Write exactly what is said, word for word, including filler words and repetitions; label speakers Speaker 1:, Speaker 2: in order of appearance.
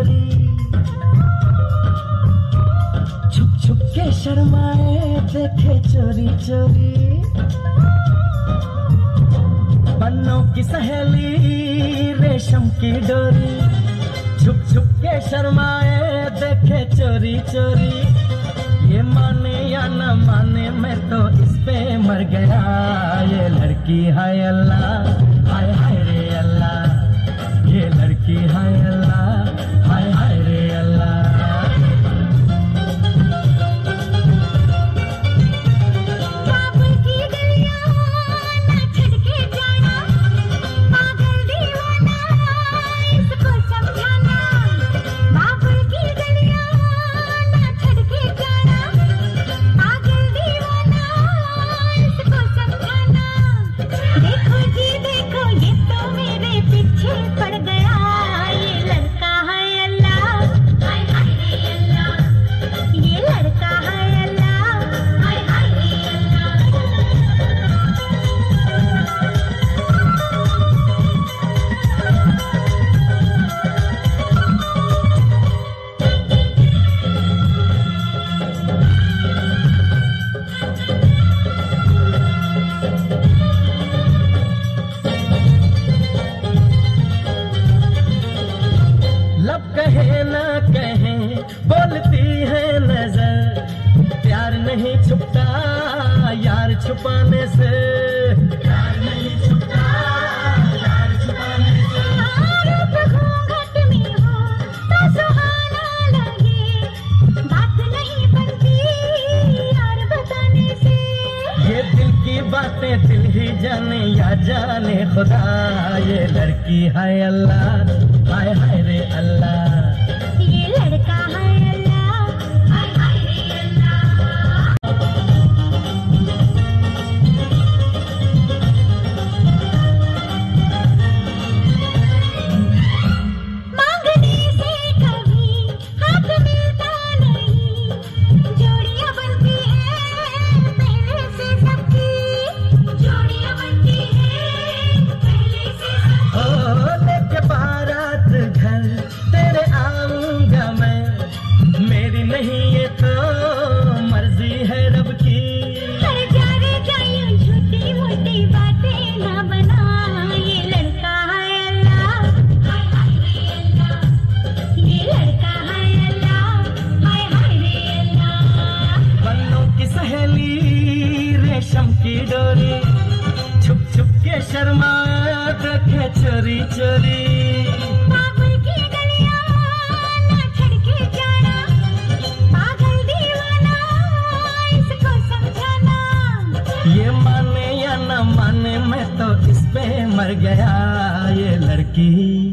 Speaker 1: डोरी, छुप छुप के शर्माए देखे चोरी चोरी। पन्नों की सहेली रेशम की डोरी, छुप छुप के शर्माए देखे चोरी चोरी। ये माने या न माने मैं तो इस पे मर गया। ये लड़की हाय अल्लाह, हाय हाय रे अल्लाह। ये लड़की हाय अल्लाह, हाय हाय रे अल्लाह। कहे ना कहे बोलती है नजर, प्यार नहीं छुपता यार छुपाने से। प्यार नहीं छुपता यार छुपाने से। रूप घूंघट में हो तो सुहाना लगे, बात नहीं बनती यार बताने से। ये दिल की बातें दिल ही जाने या जाने खुदा। ये लड़की हाय अल्लाह, हाय हाय रे अल्लाह। ये लड़का हाय अल्लाह, हाय हाय रे अल्लाह। मांगने से कभी हाथ मिलता नहीं, जोड़ियां बनती है पहले से सबकी। जोड़ियां बनती है पहले से सबकी। ओ लेके बारात घर तेरे आऊंगा मैं, मेरी नहीं ये तो मर्जी है रब की। कर जा रे जा यूं झूठी मूठी बातें ना बना। ये लड़का है अल्लाह, हाय हाय रे अल्लाह। ये लड़का है अल्लाह, हाय हाय रे अल्लाह। पन्नों की सहेली रेशम की डोरी, छुप छुप के शर्मा देखे चोरी चोरी। ये माने या न माने मैं तो इस पे मर गया। ये लड़की